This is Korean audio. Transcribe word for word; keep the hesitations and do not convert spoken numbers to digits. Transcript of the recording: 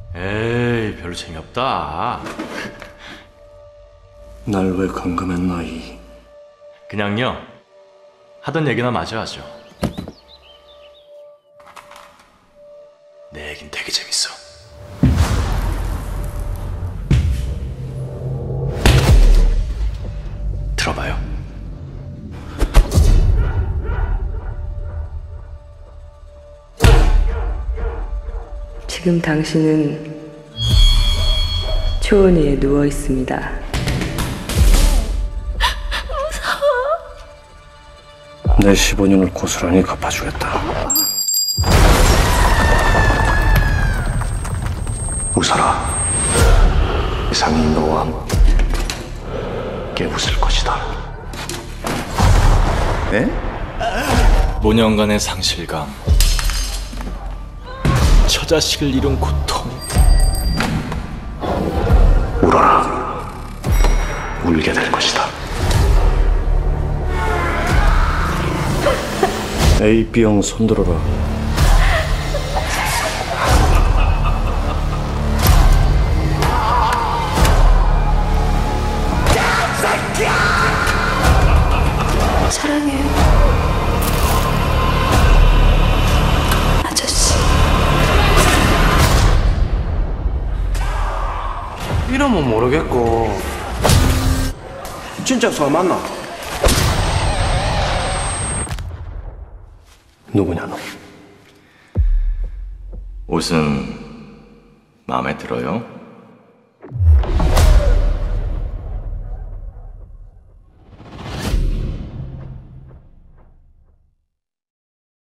에이, 별로 재미없다. 날 왜 감금했나 이. 그냥요, 하던 얘기나 마저 하죠. 내 얘긴 되게 재밌어. 들어봐요. 지금 당신은 초원위에 누워 있습니다. 내 십오 년을 고스란히 갚아주겠다. 웃어라. 세상이 너와 깨웃을 것이다. 네? 오 년간의 상실감, 처자식을 잃은 고통. 울어라. 울게 될 것이다. 에이, B형 손들어라. 사랑해요. 아저씨. 이러면 모르겠고 진짜 서 맞나? 누구냐 너? 옷은 마음에 들어요?